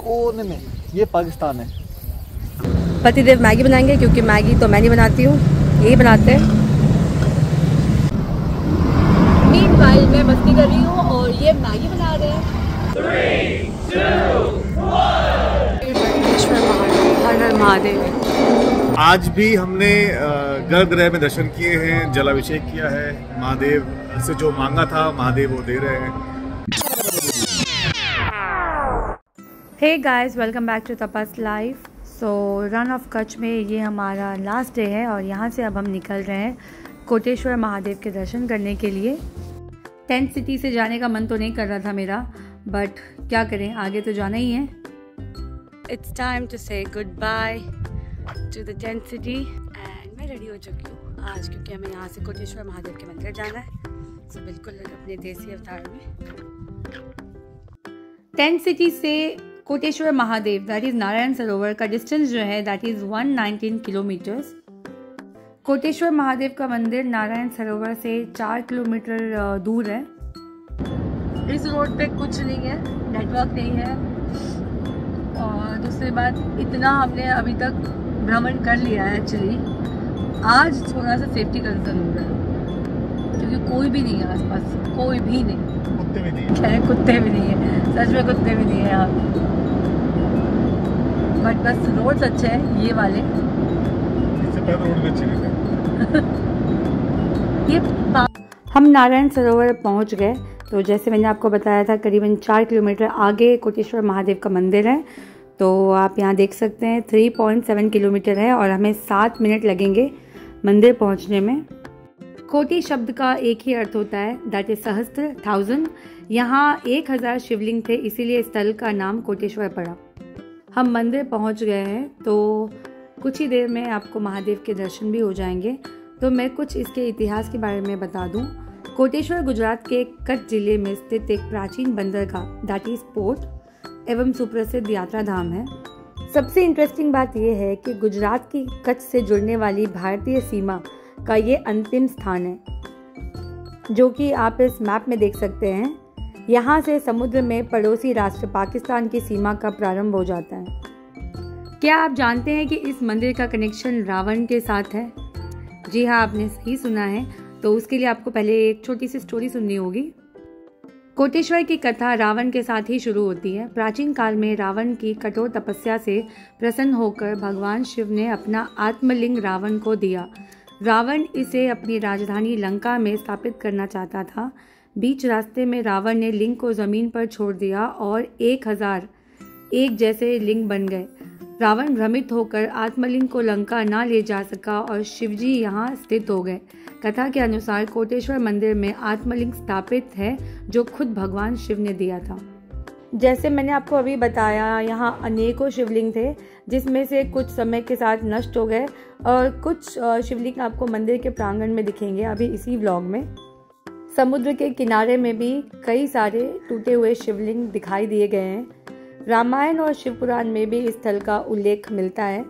कोने में, ये पाकिस्तान है। पतिदेव मैगी बनाएंगे क्योंकि मैगी तो मैं नहीं बनाती हूँ, यही बनाते हैं। मीनवाइल मैं मस्ती कर रही हूँ और ये मैगी बना रहे हैं। 3, 2, 1 हर हर महादेव। आज भी हमने गर्भगृह में दर्शन किए हैं, जलाभिषेक किया है। महादेव से जो मांगा था महादेव वो दे रहे हैं। Hey guys, welcome back to Tapas life. So Rann of Kutch में ये हमारा लास्ट डे है और यहाँ से अब हम निकल रहे हैं कोटेश्वर महादेव के दर्शन करने के लिए। टेंट सिटी से जाने का मन तो नहीं कर रहा था मेरा, बट क्या करें, आगे तो जाना ही है। It's time to say good bye to the tent city and मैं रेडी हो चुकी हूँ आज, क्योंकि हमें यहाँ से कोटेश्वर महादेव के मंदिर जाना है। सो बिल्कुल अपने देसी अवतार में। टेंट सिटी से कोटेश्वर महादेव दैट इज़ नारायण सरोवर का डिस्टेंस जो है that is 119 kilometres. Koteshwar Mahadev का मंदिर नारायण सरोवर से 4 किलोमीटर दूर है। इस रोड पे कुछ नहीं है, नेटवर्क नहीं है, और दूसरी बात इतना हमने अभी तक भ्रमण कर लिया है। एक्चुअली आज थोड़ा सा सेफ्टी कंसर्न हो रहा है क्योंकि कोई भी नहीं है आसपास, कोई भी नहीं, कुत्ते भी नहीं है। कुत्ते भी नहीं है, सच में कुत्ते भी नहीं है यहाँ। बट बस रोड्स अच्छे हैं ये वाले। इससे पहले रोड भी अच्छे नहीं थे। ये हम नारायण सरोवर पहुंच गए। तो जैसे मैंने आपको बताया था करीबन 4 किलोमीटर आगे कोटेश्वर महादेव का मंदिर है। तो आप यहाँ देख सकते हैं 3.7 किलोमीटर है और हमें 7 मिनट लगेंगे मंदिर पहुँचने में। कोटि शब्द का एक ही अर्थ होता है, दैट इज सहस्त्र, 1000। यहाँ 1000 शिवलिंग थे, इसीलिए स्थल का नाम कोटेश्वर पड़ा। हम मंदिर पहुँच गए हैं, तो कुछ ही देर में आपको महादेव के दर्शन भी हो जाएंगे। तो मैं कुछ इसके इतिहास के बारे में बता दूं। कोटेश्वर गुजरात के कच्छ जिले में स्थित एक प्राचीन बंदरगाह दैट इज पोर्ट एवं सुप्रसिद्ध यात्रा धाम है। सबसे इंटरेस्टिंग बात यह है कि गुजरात की कच्छ से जुड़ने वाली भारतीय सीमा का ये अंतिम स्थान है, जो कि आप इस मैप में देख सकते हैं। यहाँ से समुद्र में पड़ोसी राष्ट्र पाकिस्तान की सीमा का प्रारंभ हो जाता है। क्या आप जानते हैं कि इस मंदिर का कनेक्शन रावण के साथ है? जी हाँ, आपने सही सुना है। तो उसके लिए आपको पहले एक छोटी सी स्टोरी सुननी होगी। कोटेश्वर की कथा रावण के साथ ही शुरू होती है। प्राचीन काल में रावण की कठोर तपस्या से प्रसन्न होकर भगवान शिव ने अपना आत्मलिंग रावण को दिया। रावण इसे अपनी राजधानी लंका में स्थापित करना चाहता था। बीच रास्ते में रावण ने लिंग को जमीन पर छोड़ दिया और 1000 एक जैसे लिंग बन गए। रावण भ्रमित होकर आत्मलिंग को लंका ना ले जा सका और शिवजी यहाँ स्थित हो गए। कथा के अनुसार कोटेश्वर मंदिर में आत्मलिंग स्थापित है जो खुद भगवान शिव ने दिया था। जैसे मैंने आपको अभी बताया, यहाँ अनेकों शिवलिंग थे, जिसमें से कुछ समय के साथ नष्ट हो गए और कुछ शिवलिंग आपको मंदिर के प्रांगण में दिखेंगे अभी इसी व्लॉग में। समुद्र के किनारे में भी कई सारे टूटे हुए शिवलिंग दिखाई दिए गए हैं। रामायण और शिव पुराण में भी इस स्थल का उल्लेख मिलता है।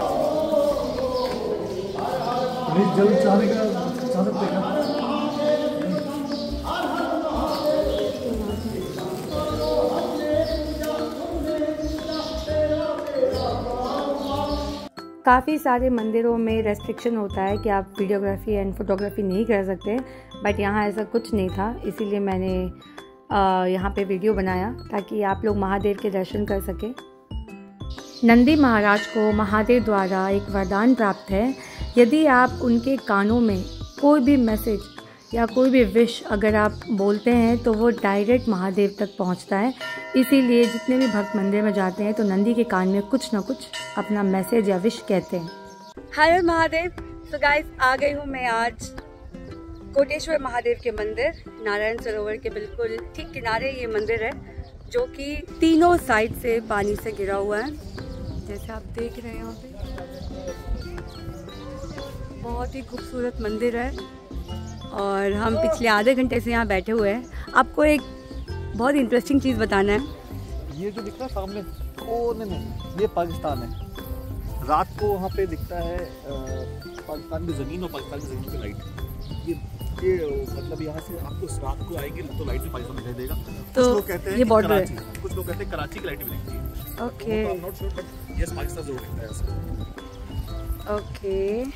काफ़ी सारे मंदिरों में रेस्ट्रिक्शन होता है कि आप वीडियोग्राफी एंड फोटोग्राफी नहीं कर सकते, बट यहाँ ऐसा कुछ नहीं था, इसीलिए मैंने यहाँ पे वीडियो बनाया ताकि आप लोग महादेव के दर्शन कर सकें। नंदी महाराज को महादेव द्वारा एक वरदान प्राप्त है। यदि आप उनके कानों में कोई भी मैसेज या कोई भी विश अगर आप बोलते हैं तो वो डायरेक्ट महादेव तक पहुंचता है। इसीलिए जितने भी भक्त मंदिर में जाते हैं तो नंदी के कान में कुछ ना कुछ अपना मैसेज या विश कहते हैं। हर महादेव। तो गाइस, आ गई हूँ मैं आज कोटेश्वर महादेव के मंदिर। नारायण सरोवर के बिल्कुल ठीक किनारे ये मंदिर है, जो कि तीनों साइड से पानी से घिरा हुआ है, जैसे आप देख रहे हैं। यहाँ पे बहुत ही खूबसूरत मंदिर है और हम पिछले आधे घंटे से यहाँ बैठे हुए हैं। आपको एक बहुत इंटरेस्टिंग चीज़ बताना है। ये जो दिख रहा है सामने कोने में, ये पाकिस्तान है। रात को वहाँ पे दिखता है पाकिस्तान की ज़मीन और पाकिस्तान की ज़मीन की लाइट। ये मतलब यहाँ से आपको रात को आएंगे तो लाइट से पाकिस्तान दिखाई देगा। तो कुछ लोग कहते हैं ये बॉर्डर है, कुछ लोग कहते हैं कराची की लाइट भी दिखती है। Okay not sure but yes Pakistan जरूर दिखता है ऐसा। ओके,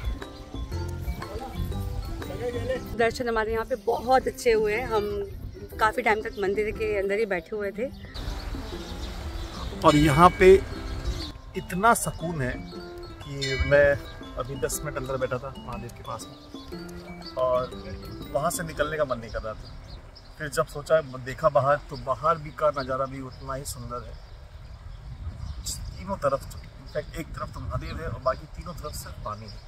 दर्शन हमारे यहाँ पे बहुत अच्छे हुए हैं। हम काफ़ी टाइम तक मंदिर के अंदर ही बैठे हुए थे और यहाँ पे इतना सुकून है कि मैं अभी 10 मिनट अंदर बैठा था महादेव के पास में और वहाँ से निकलने का मन नहीं कर रहा था। फिर जब सोचा देखा बाहर तो बाहर भी का नज़ारा भी उतना ही सुंदर है। तीनों तरफ, इनफैक्ट एक तरफ तो महादेव है और बाकी तीनों तरफ सिर्फ पानी है।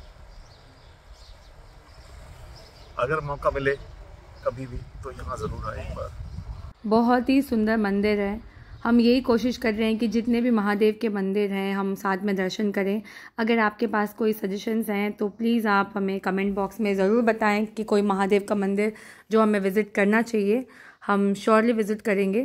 अगर मौका मिले कभी भी तो यहाँ ज़रूर आए एक बार। बहुत ही सुंदर मंदिर है। हम यही कोशिश कर रहे हैं कि जितने भी महादेव के मंदिर हैं हम साथ में दर्शन करें। अगर आपके पास कोई सजेशंस हैं तो प्लीज़ आप हमें कमेंट बॉक्स में ज़रूर बताएं कि कोई महादेव का मंदिर जो हमें विज़िट करना चाहिए। हम श्योरली विज़िट करेंगे।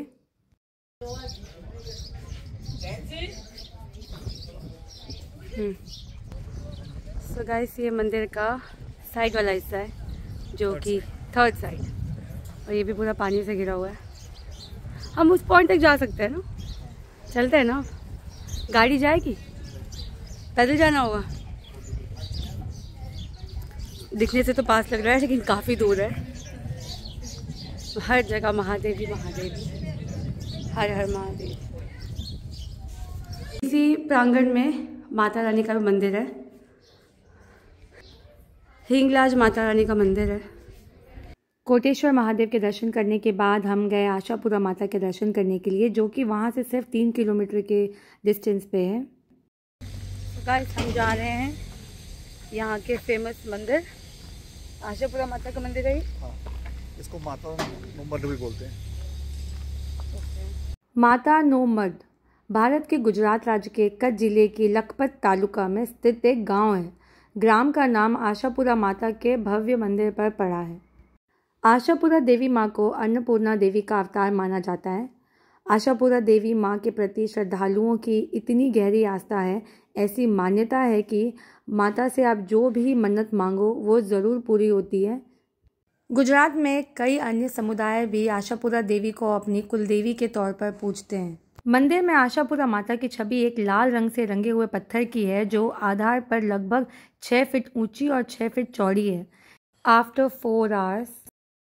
सो गाइस, ये मंदिर का साइड वाला हिस्सा है जो कि थर्ड साइड, और ये भी पूरा पानी से घिरा हुआ है। हम उस पॉइंट तक जा सकते हैं ना, चलते हैं ना, गाड़ी जाएगी, पैदल जाना होगा। दिखने से तो पास लग रहा है लेकिन काफ़ी दूर है। हर जगह महादेव ही महादेव, हर हर महादेव। इसी प्रांगण में माता रानी का मंदिर है, हिंगलाज माता रानी का मंदिर है। कोटेश्वर महादेव के दर्शन करने के बाद हम गए आशापुरा माता के दर्शन करने के लिए, जो कि वहाँ से सिर्फ 3 किलोमीटर के डिस्टेंस पे है। गाइस, हम जा रहे हैं यहाँ के फेमस मंदिर, आशापुरा माता का मंदिर है। हाँ, इसको माता नोमर्द भी बोलते हैं। माता नोमर्द भारत के गुजरात राज्य के कच्छ जिले की लखपत तालुका में स्थित एक गाँव है। ग्राम का नाम आशापुरा माता के भव्य मंदिर पर पड़ा है। आशापुरा देवी माँ को अन्नपूर्णा देवी का अवतार माना जाता है। आशापुरा देवी माँ के प्रति श्रद्धालुओं की इतनी गहरी आस्था है, ऐसी मान्यता है कि माता से आप जो भी मन्नत मांगो वो ज़रूर पूरी होती है। गुजरात में कई अन्य समुदाय भी आशापुरा देवी को अपनी कुलदेवी के तौर पर पूजते हैं। मंदिर में आशापुरा माता की छवि एक लाल रंग से रंगे हुए पत्थर की है, जो आधार पर लगभग 6 फीट ऊंची और 6 फीट चौड़ी है। आफ्टर 4 आवर्स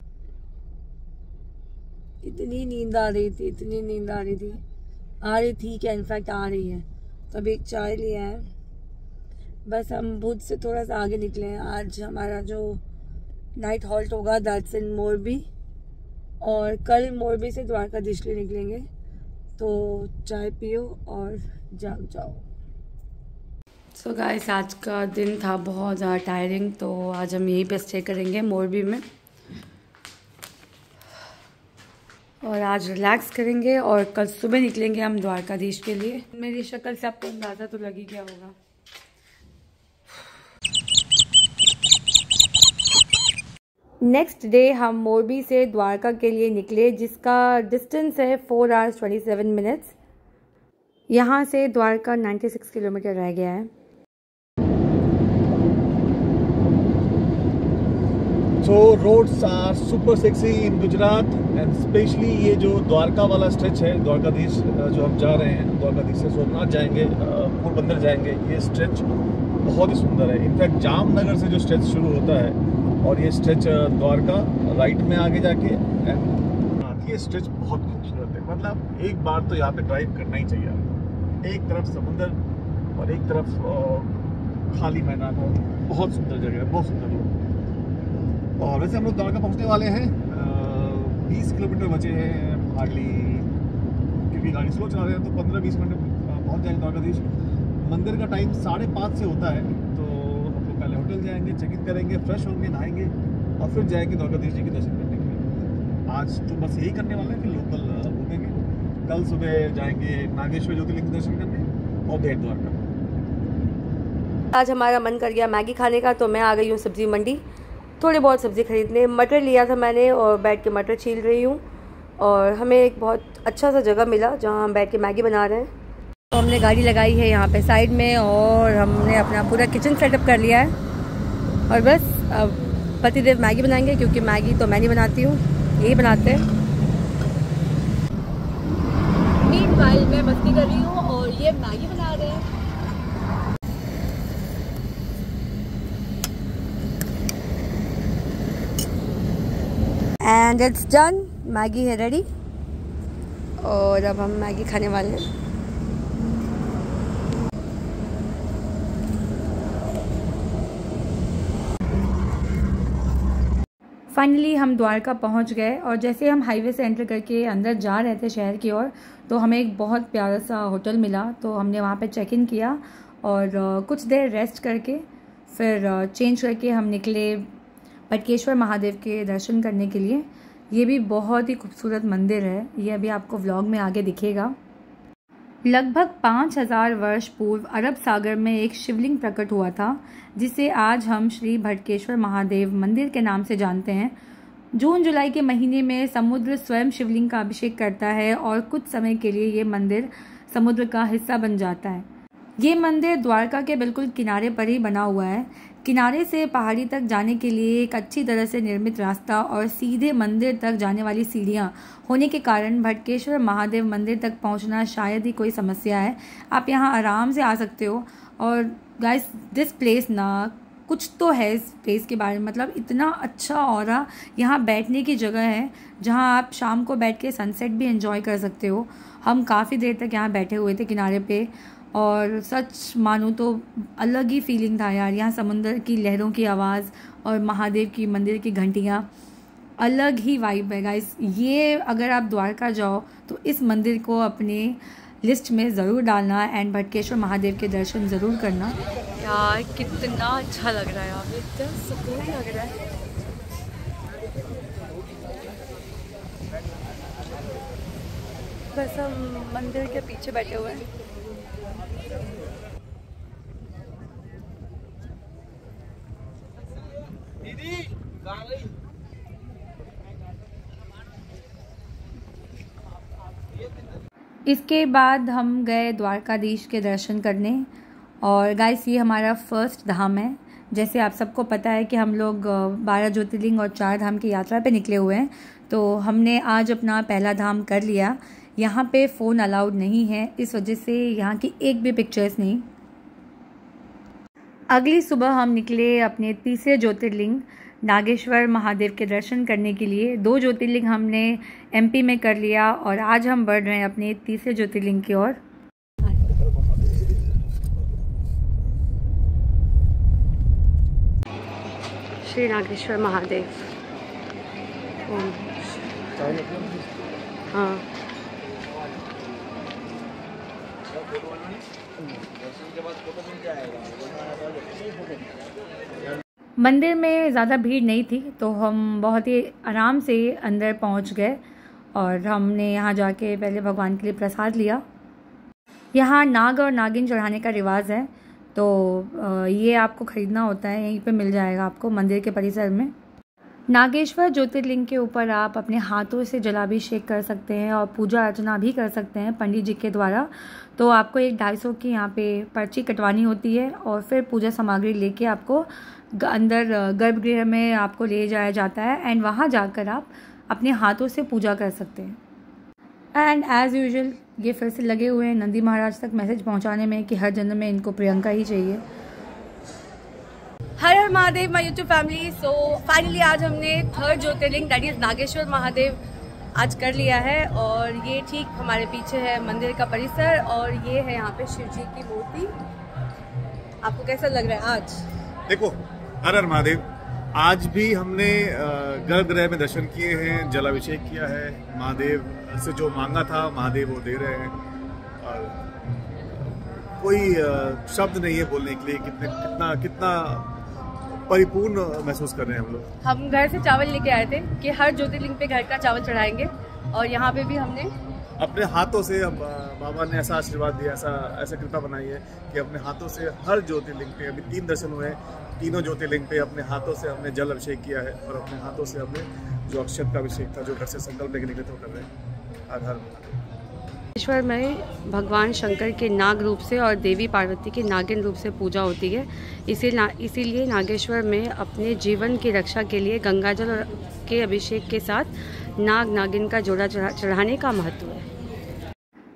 इतनी नींद आ रही थी, इतनी नींद आ रही थी क्या, इनफैक्ट आ रही है। तो अभी एक चाय लिया है, बस हम भुज से थोड़ा सा आगे निकले हैं। आज हमारा जो नाइट हॉल्ट होगा दैट्स इन मोरबी, और कल मोरबी से द्वारकाधीश लिए निकलेंगे। तो चाय पियो और जाग जाओ। सो गाइस, आज का दिन था बहुत ज़्यादा टायरिंग, तो आज हम यहीं पे स्टे करेंगे मोरबी में और आज रिलैक्स करेंगे और कल सुबह निकलेंगे हम द्वारकाधीश के लिए। मेरी शक्ल से आपको अंदाज़ा तो लग ही गया होगा। नेक्स्ट डे हम मोरबी से द्वारका के लिए निकले, जिसका डिस्टेंस है 4 आवर्स 27 मिनट्स। यहाँ से द्वारका 96 किलोमीटर रह गया है। So roads are super sexy in Gujarat and especially ये जो द्वारका वाला स्ट्रेच है, द्वारकाधीश जो हम जा रहे हैं, द्वारकाधीश से सोमनाथ जाएंगे, पोरबंदर जाएंगे, ये स्ट्रेच बहुत ही सुंदर है। इनफैक्ट जामनगर से जो स्ट्रेच शुरू होता है और ये स्ट्रेच द्वारका राइट में आगे जाके एंड ये स्ट्रेच बहुत खूबसूरत है। मतलब एक बार तो यहाँ पे ड्राइव करना ही चाहिए। एक तरफ समुंदर और एक तरफ खाली मैदान हो, बहुत सुंदर जगह है, बहुत सुंदर लोग। और वैसे हम लोग द्वारका पहुंचने वाले हैं, 20 किलोमीटर बचे हैं हार्डली, क्योंकि गाड़ी स्लो चला रहे हैं तो 15-20 मिनट में पहुंच जाएंगे द्वारकाधीश। मंदिर का टाइम 5:30 से होता है, तो हम लोग पहले होटल जाएंगे, चेक इन करेंगे, फ्रेश होंगे, नहाएंगे और फिर जाएंगे द्वारकाधीश जी के दर्शन करने के लिए। आज तो बस यही करने वाले हैं, फिर लोकल घूमेंगे। कल सुबह जाएंगे नागेश्वर ज्योतिर्लिंग के दर्शन करने और बेट द्वारका। आज हमारा मन कर गया मैगी खाने का, तो मैं आ गई हूँ सब्जी मंडी थोड़ी बहुत सब्ज़ी खरीदने। मटर लिया था मैंने और बैठ के मटर छील रही हूँ, और हमें एक बहुत अच्छा सा जगह मिला जहाँ हम बैठ के मैगी बना रहे हैं। तो हमने गाड़ी लगाई है यहाँ पे साइड में और हमने अपना पूरा किचन सेटअप कर लिया है, और बस अब पतिदेव मैगी बनाएंगे, क्योंकि मैगी तो मैं नहीं बनाती हूँ, यही बनाते हैं। मीनवाइल मैं मस्ती कर रही हूँ और ये मैगी बना रहे हैं। एंड इट्स डन, मैगी है रेडी और अब हम मैगी खाने वाले हैं। फाइनली हम द्वारका पहुंच गए और जैसे हम हाईवे से एंटर करके अंदर जा रहे थे शहर की ओर, तो हमें एक बहुत प्यारा सा होटल मिला। तो हमने वहां पे चेक इन किया और कुछ देर रेस्ट करके फिर चेंज करके हम निकले भटकेश्वर महादेव के दर्शन करने के लिए। ये भी बहुत ही खूबसूरत मंदिर है, ये अभी आपको व्लॉग में आगे दिखेगा। लगभग 5000 वर्ष पूर्व अरब सागर में एक शिवलिंग प्रकट हुआ था, जिसे आज हम श्री भटकेश्वर महादेव मंदिर के नाम से जानते हैं। जून जुलाई के महीने में समुद्र स्वयं शिवलिंग का अभिषेक करता है और कुछ समय के लिए ये मंदिर समुद्र का हिस्सा बन जाता है। ये मंदिर द्वारका के बिल्कुल किनारे पर ही बना हुआ है। किनारे से पहाड़ी तक जाने के लिए एक अच्छी तरह से निर्मित रास्ता और सीधे मंदिर तक जाने वाली सीढ़ियाँ होने के कारण भटकेश्वर महादेव मंदिर तक पहुँचना शायद ही कोई समस्या है। आप यहाँ आराम से आ सकते हो। और गाइस, दिस प्लेस ना कुछ तो है इस प्लेस के बारे में, मतलब इतना अच्छा ऑरा यहाँ बैठने की जगह है जहाँ आप शाम को बैठ के सनसेट भी एंजॉय कर सकते हो। हम काफ़ी देर तक यहाँ बैठे हुए थे किनारे पे और सच मानूँ तो अलग ही फीलिंग था यार। यहाँ समुंदर की लहरों की आवाज़ और महादेव की मंदिर की घंटियाँ, अलग ही वाइब है गाइस। ये अगर आप द्वारका जाओ तो इस मंदिर को अपने लिस्ट में ज़रूर डालना एंड भटकेश्वर महादेव के दर्शन ज़रूर करना। यार कितना अच्छा लग रहा है यार, इतना सुकून लग रहा है। बस हम मंदिर के पीछे बैठे हुए हैं। इसके बाद हम गए द्वारकाधीश के दर्शन करने। और गाइस, ये हमारा फर्स्ट धाम है। जैसे आप सबको पता है कि हम लोग 12 ज्योतिर्लिंग और 4 धाम की यात्रा पे निकले हुए हैं, तो हमने आज अपना पहला धाम कर लिया। यहाँ पे फ़ोन अलाउड नहीं है, इस वजह से यहाँ की एक भी पिक्चर्स नहीं। अगली सुबह हम निकले अपने तीसरे ज्योतिर्लिंग नागेश्वर महादेव के दर्शन करने के लिए। 2 ज्योतिर्लिंग हमने एमपी में कर लिया और आज हम बढ़ रहे हैं अपने तीसरे ज्योतिर्लिंग की ओर। श्री नागेश्वर महादेव। हाँ, मंदिर में ज़्यादा भीड़ नहीं थी तो हम बहुत ही आराम से अंदर पहुंच गए और हमने यहाँ जाके पहले भगवान के लिए प्रसाद लिया। यहाँ नाग और नागिन चढ़ाने का रिवाज है, तो ये आपको ख़रीदना होता है, यहीं पे मिल जाएगा आपको मंदिर के परिसर में। नागेश्वर ज्योतिर्लिंग के ऊपर आप अपने हाथों से जलाभिषेक कर सकते हैं और पूजा अर्चना भी कर सकते हैं पंडित जी के द्वारा। तो आपको एक 250 की यहाँ पे पर्ची कटवानी होती है और फिर पूजा सामग्री लेके आपको अंदर गर्भगृह में आपको ले जाया जाता है एंड वहाँ जाकर आप अपने हाथों से पूजा कर सकते हैं। एंड एज़ यूजुअल ये फिर से लगे हुए हैं नंदी महाराज तक मैसेज पहुँचाने में कि हर जन्म में इनको प्रियंका ही चाहिए। हर हर Mahadev my YouTube family. So finally आज हमने 3rd jyotirlinga that is Nageshwar Mahadev आज कर लिया है और ये ठीक हमारे पीछे है मंदिर का परिसर और ये है यहाँ पे शिव जी की मूर्ति। आपको कैसा लग रहा है आज? देखो, हर हर महादेव। आज भी हमने गर्भगृह में दर्शन किए हैं, जलाभिषेक किया है। महादेव से जो मांगा था महादेव वो दे रहे हैं और कोई शब्द नहीं है बोलने के लिए कितना कितना परिपूर्ण महसूस कर रहे हैं हम लोग। हम घर से चावल लेके आए थे कि हर ज्योतिर्लिंग पे घर का चावल चढ़ाएंगे और यहाँ पे भी हमने अपने हाथों से, बाबा ने ऐसा आशीर्वाद दिया, ऐसा कृपा बनाई है कि अपने हाथों से हर ज्योतिर्लिंग पे, अभी 3 दर्शन हुए हैं, तीनों ज्योतिर्लिंग पे अपने हाथों से हमने जल अभिषेक किया है और अपने हाथों से हमने जो अक्षत का अभिषेक था, जो घर से संकल्प लेके निकले थे, वो कर रहे हैं। हर हर नागेश्वर में भगवान शंकर के नाग रूप से और देवी पार्वती के नागिन रूप से पूजा होती है। इसीलिए नागेश्वर में अपने जीवन की रक्षा के लिए गंगाजल के अभिषेक के साथ नाग नागिन का जोड़ा चढ़ाने का महत्व है।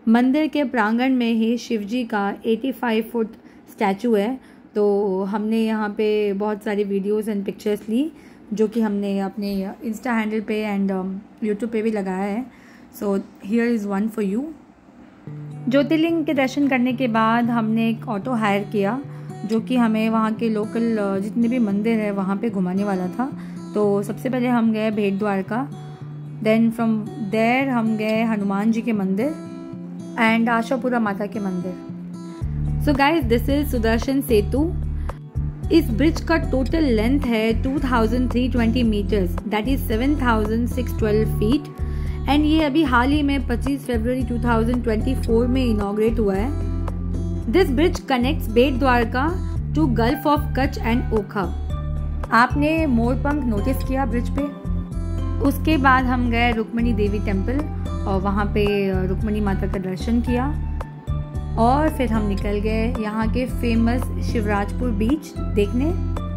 मंदिर के प्रांगण में ही शिवजी का 85 फुट स्टैचू है। तो हमने यहाँ पे बहुत सारी वीडियोस एंड पिक्चर्स ली, जो कि हमने अपने इंस्टा हैंडल पे एंड यूट्यूब पे भी लगाया है। So here is one for you. Jyotirlinga के दर्शन करने के बाद हमने एक ऑटो हायर किया, जो कि हमें वहाँ के लोकल जितने भी मंदिर है वहाँ पे घुमाने वाला था। तो सबसे पहले हम गए भेट द्वारका, देन फ्रॉम देयर हम गए हनुमान जी के मंदिर एंड आशापुरा माता के मंदिर। So guys, this is Sudarshan Setu. इस ब्रिज का टोटल लेंथ है 2320 metres, that is 7612 feet and ये अभी हाल ही में 25 फरवरी 2024 में इनॉग्रेट हुआ है। This bridge connects Bet Dwarka to gulf of Kutch and Okha. आपने मोरपंख नोटिस किया ब्रिज पे? उसके बाद हम गए रुक्मणी देवी टेम्पल और वहाँ पे रुक्मणी माता का दर्शन किया और फिर हम निकल गए यहाँ के फेमस शिवराजपुर बीच देखने।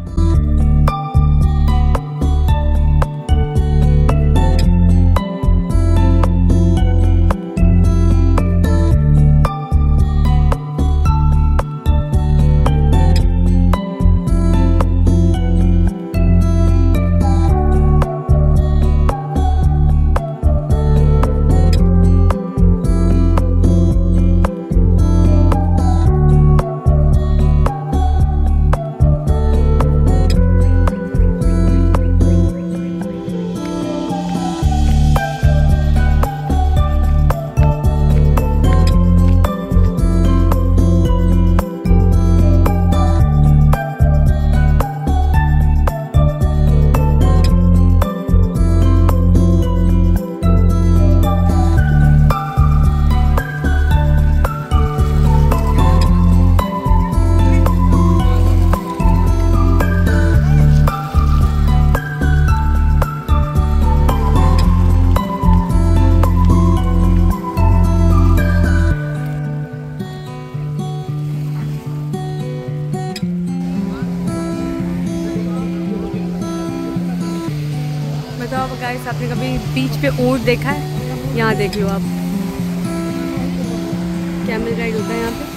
बताओ गाइस, आपने कभी बीच पे ऊंट देखा है? यहाँ देख लो आप, कैमल राइड होता है यहाँ पे।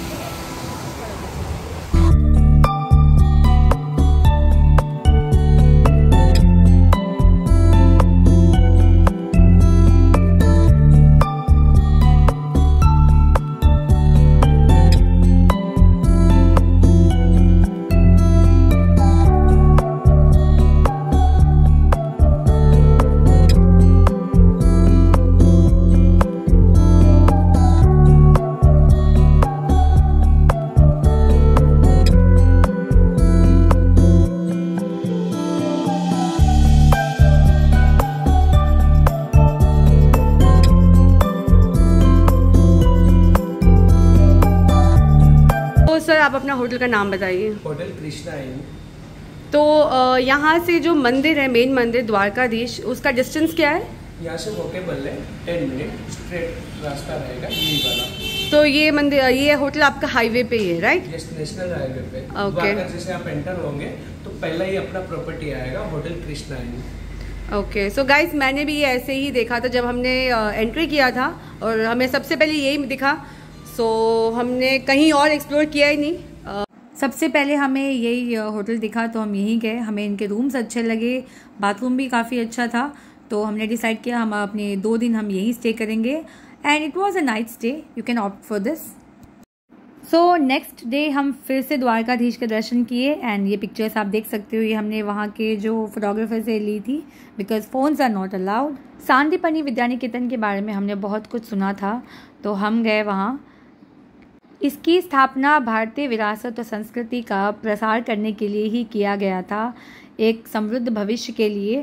सर, आप अपना होटल का नाम बताइए। Hotel Krishna inn. तो यहाँ से जो मंदिर है, मेन मंदिर द्वारकाधीश, उसका डिस्टेंस क्या है? यहाँ से वॉकेबल है 10 मिनट स्ट्रेट रास्ता रहेगा यही वाला। तो ये मंदिर, ये होटल आपका हाईवे पे ही है, राइट? यस, नेशनल हाईवे पे। ओके। जैसे आप एंटर होंगे तो पहला ही अपना प्रॉपर्टी आएगा hotel Krishna inn. Okay. So guys, मैंने भी ये ऐसे ही देखा था जब हमने एंट्री किया था और हमें सबसे पहले यही दिखा। सो हमने कहीं और एक्सप्लोर किया ही नहीं। सबसे पहले हमें यही होटल दिखा तो हम यहीं गए। हमें इनके रूम्स अच्छे लगे, बाथरूम भी काफ़ी अच्छा था, तो हमने डिसाइड किया हम अपने 2 दिन हम यहीं स्टे करेंगे and it was a night stay. You can opt for this. So next day हम फिर से द्वारकाधीश के दर्शन किए एंड ये पिक्चर्स आप देख सकते हो, ये हमने वहाँ के जो फोटोग्राफर से ली थी, because phones are not allowed. Sandipani Vidyaniketan के बारे में हमने बहुत कुछ सुना था, तो हम गए वहाँ। इसकी स्थापना भारतीय विरासत और संस्कृति का प्रसार करने के लिए ही किया गया था, एक समृद्ध भविष्य के लिए।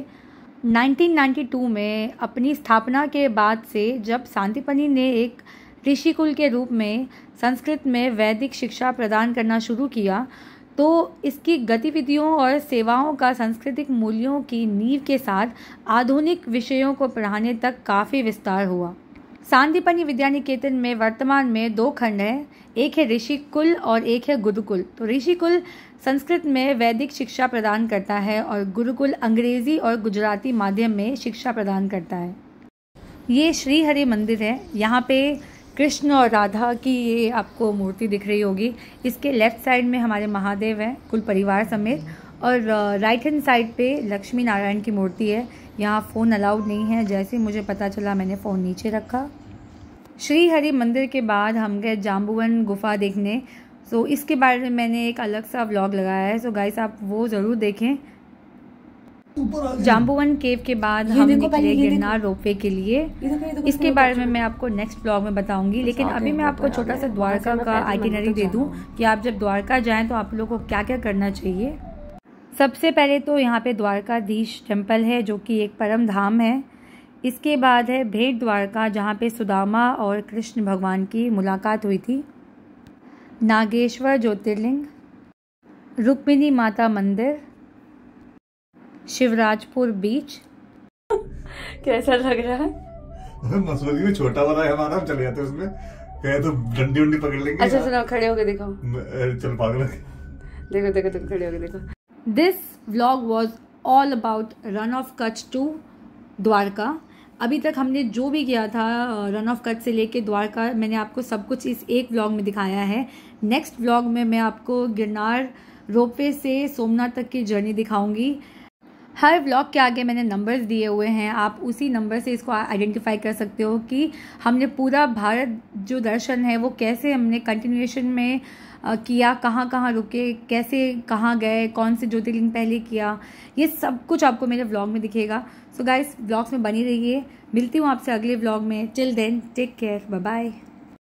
1992 में अपनी स्थापना के बाद से जब सांदीपनि ने एक ऋषिकुल के रूप में संस्कृत में वैदिक शिक्षा प्रदान करना शुरू किया, तो इसकी गतिविधियों और सेवाओं का सांस्कृतिक मूल्यों की नींव के साथ आधुनिक विषयों को पढ़ाने तक काफ़ी विस्तार हुआ। सांदीपनि विद्यानिकेतन में वर्तमान में 2 खंड हैं, एक है ऋषिकुल और एक है गुरुकुल। तो ऋषिकुल संस्कृत में वैदिक शिक्षा प्रदान करता है और गुरुकुल अंग्रेजी और गुजराती माध्यम में शिक्षा प्रदान करता है। ये श्री हरि मंदिर है। यहाँ पे कृष्ण और राधा की ये आपको मूर्ति दिख रही होगी। इसके लेफ्ट साइड में हमारे महादेव हैं कुल परिवार समेत, और राइट हैंड साइड पे लक्ष्मी नारायण की मूर्ति है। यहाँ फ़ोन अलाउड नहीं है, जैसे मुझे पता चला मैंने फ़ोन नीचे रखा। श्री हरि मंदिर के बाद हम गए जाम्बुवन गुफा देखने। सो इसके बारे में मैंने एक अलग सा व्लॉग लगाया है, सो गाइस आप वो ज़रूर देखें। जाम्बुवन केव के बाद हम निकले गिरनार रोपवे के लिए। इसके बारे में मैं आपको नेक्स्ट ब्लॉग में बताऊंगी, लेकिन अभी मैं आपको छोटा सा द्वारका का आइटिनरी दे दूं कि आप जब द्वारका जाएं तो आप लोगों को क्या क्या करना चाहिए। सबसे पहले तो यहाँ पे द्वारकाधीश टेम्पल है जो कि एक परम धाम है। इसके बाद है भेंट द्वारका, जहाँ पे सुदामा और कृष्ण भगवान की मुलाकात हुई थी। नागेश्वर ज्योतिर्लिंग, रुक्मिणी माता मंदिर, शिवराजपुर बीच। कैसा लग रहा है? मसूरी में छोटा वाला है हमारा, हम चले जाते हैं उसमें, कहे तो डंडी उंडी पकड़ लेंगे। अच्छा सुनो, खड़े होके देखो, चल पागल, देखो देखो देखो, खड़े होके देखो। This vlog was all about Rann of Kutch to Dwarka. अभी तक हमने जो भी किया था रन ऑफ कच्छ से लेके द्वारका, मैंने आपको सब कुछ इस एक व्लॉग में दिखाया है। नेक्स्ट व्लॉग में मैं आपको गिरनार रोपवे से सोमनाथ तक की जर्नी दिखाऊंगी। हर व्लॉग के आगे मैंने नंबर्स दिए हुए हैं, आप उसी नंबर से इसको आइडेंटिफाई कर सकते हो कि हमने पूरा भारत जो दर्शन है वो कैसे हमने कंटिन्यूएशन में किया, कहाँ कहाँ रुके, कैसे कहाँ गए, कौन से ज्योतिर्लिंग पहले किया, ये सब कुछ आपको मेरे व्लॉग में दिखेगा। सो गाइस व्लॉग्स में बनी रहिए, मिलती हूँ आपसे अगले व्लॉग में। Till then take care, bye bye.